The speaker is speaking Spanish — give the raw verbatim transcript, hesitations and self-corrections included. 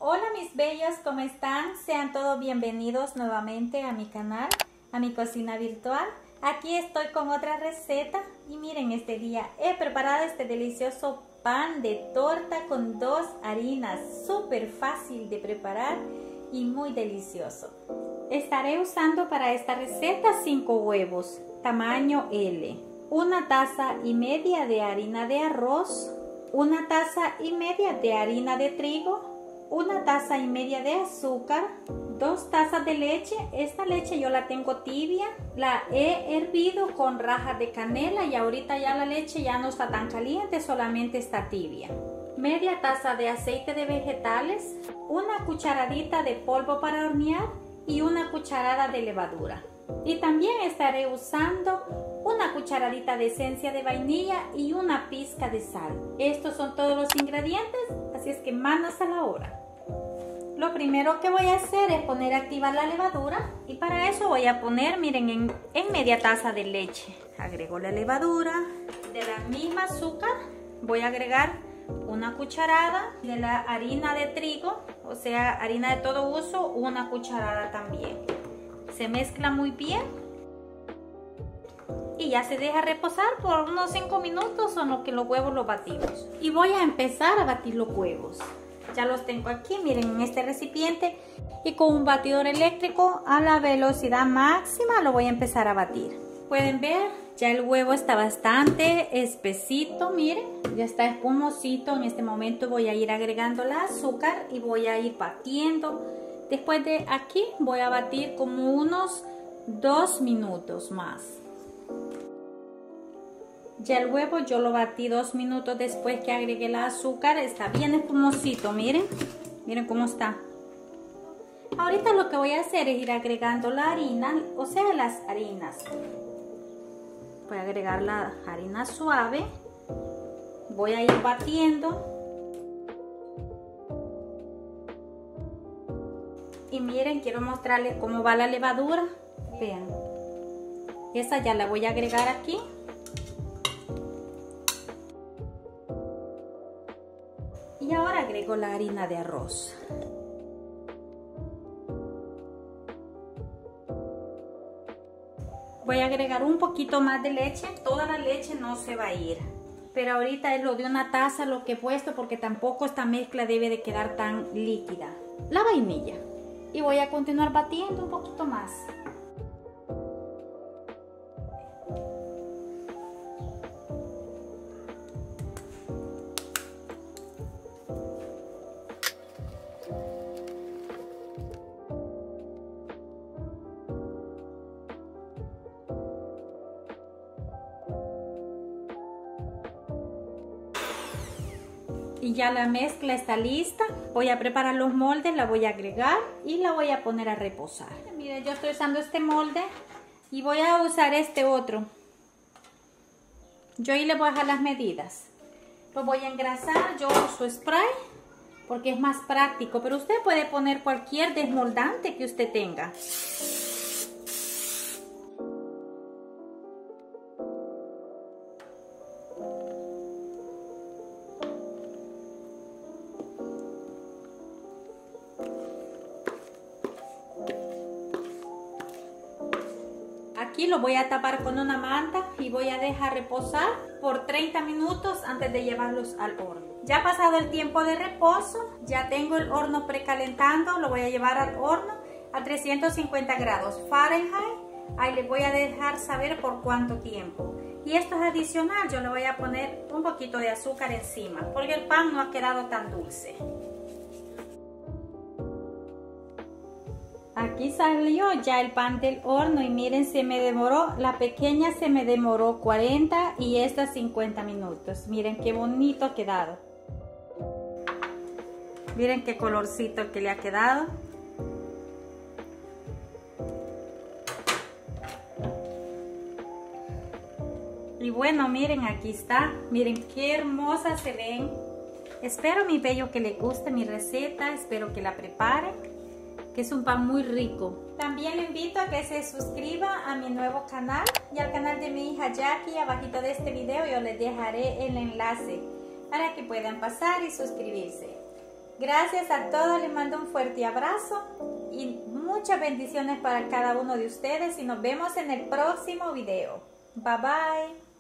Hola mis bellos, ¿cómo están? Sean todos bienvenidos nuevamente a mi canal, a mi cocina virtual. Aquí estoy con otra receta y miren, este día he preparado este delicioso pan de torta con dos harinas, súper fácil de preparar y muy delicioso. Estaré usando para esta receta cinco huevos, tamaño L, una taza y media de harina de arroz, una taza y media de harina de trigo, una taza y media de azúcar, dos tazas de leche. Esta leche yo la tengo tibia, la he hervido con rajas de canela y ahorita ya la leche ya no está tan caliente, solamente está tibia. Media taza de aceite de vegetales, una cucharadita de polvo para hornear y una cucharada de levadura. Y también estaré usando una cucharadita de esencia de vainilla y una pizca de sal. Estos son todos los ingredientes, así es que manos a la obra. Lo primero que voy a hacer es poner a activar la levadura y para eso voy a poner, miren, en, en media taza de leche. Agrego la levadura, de la misma azúcar voy a agregar una cucharada de la harina de trigo, o sea, harina de todo uso, una cucharada también. Se mezcla muy bien y ya se deja reposar por unos cinco minutos en lo que los huevos los batimos. Y voy a empezar a batir los huevos. Ya los tengo aquí, miren, en este recipiente, y con un batidor eléctrico a la velocidad máxima lo voy a empezar a batir. Pueden ver, ya el huevo está bastante espesito, miren, ya está espumosito. En este momento voy a ir agregando el azúcar y voy a ir batiendo. Después de aquí voy a batir como unos dos minutos más. Ya el huevo yo lo batí dos minutos después que agregué el azúcar. Está bien espumosito, miren. Miren cómo está. Ahorita lo que voy a hacer es ir agregando la harina, o sea, las harinas. Voy a agregar la harina suave. Voy a ir batiendo. Y miren, quiero mostrarles cómo va la levadura. Vean. Esa ya la voy a agregar aquí. Y ahora agrego la harina de arroz. Voy a agregar un poquito más de leche. Toda la leche no se va a ir. Pero ahorita es lo de una taza lo que he puesto porque tampoco esta mezcla debe de quedar tan líquida. La vainilla. Y voy a continuar batiendo un poquito más. Y ya la mezcla está lista. Voy a preparar los moldes, la voy a agregar y la voy a poner a reposar. Miren, yo estoy usando este molde y voy a usar este otro. Yo ahí le voy a dejar las medidas. Lo voy a engrasar, yo uso spray porque es más práctico, pero usted puede poner cualquier desmoldante que usted tenga. Aquí lo voy a tapar con una manta y voy a dejar reposar por treinta minutos antes de llevarlos al horno. Ya ha pasado el tiempo de reposo, ya tengo el horno precalentando, lo voy a llevar al horno a trescientos cincuenta grados Fahrenheit. Ahí les voy a dejar saber por cuánto tiempo. Y esto es adicional, yo le voy a poner un poquito de azúcar encima porque el pan no ha quedado tan dulce. Aquí salió ya el pan del horno y miren, se me demoró, la pequeña se me demoró cuarenta y esta cincuenta minutos. Miren qué bonito ha quedado. Miren qué colorcito que le ha quedado. Y bueno, miren, aquí está. Miren qué hermosas se ven. Espero, mi bello, que les guste mi receta. Espero que la preparen, que es un pan muy rico. También le invito a que se suscriba a mi nuevo canal y al canal de mi hija Jackie. Abajito de este video yo les dejaré el enlace para que puedan pasar y suscribirse. Gracias a todos, les mando un fuerte abrazo y muchas bendiciones para cada uno de ustedes y nos vemos en el próximo video. Bye bye.